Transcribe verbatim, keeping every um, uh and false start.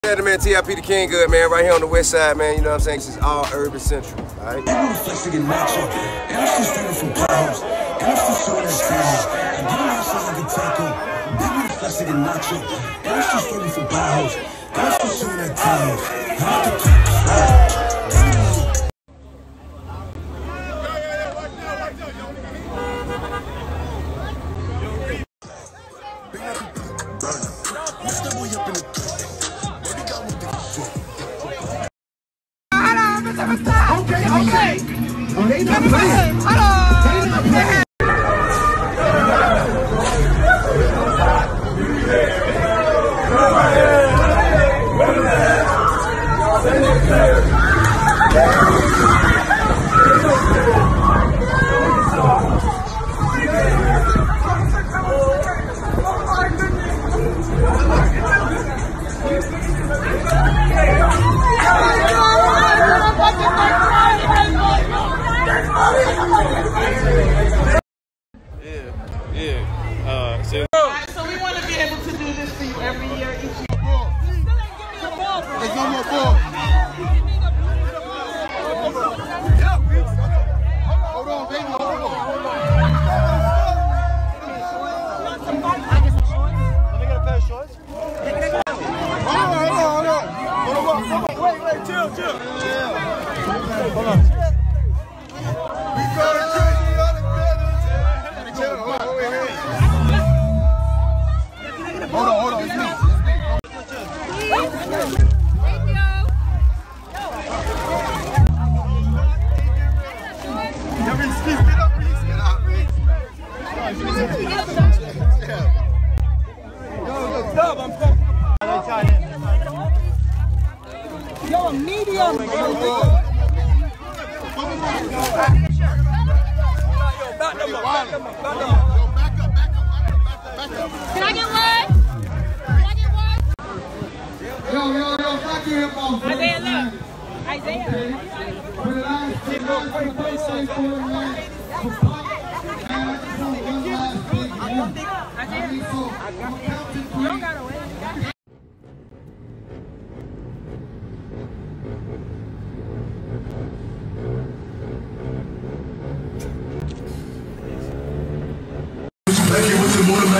Yeah, the man T I P the King good, man, right here on the west side, man, you know what I'm saying? This is all urban central, all right? Okay, okay. Oh, they not playing. They not playing. Yeah, yeah. Uh, so, right, so we want to be able to do this for you every year, each year. There's no more ball. Hold on, baby. Hold on. let me get a pair of shorts. Hold on, hold on, hold on. Hold on, hold on. Wait, wait, chill, chill. Yeah. Hold on. We going crazy on the bed. Chill, hold on, wait, wait. Hold on, hold on, it's me. It's me. Yo, a medium. Back them up, back them up, back them up. Yo, back up, back up, back up, back up. Can I get one? Can I get one? Yo, yo, yo, back here, folks. Isaiah, look. Isaiah. For the last two months, for the first time for the man, for Pop, and I just want one last thing. I mean, so, I'm counting three. You don't gotta wait. Thank you, what's the motive?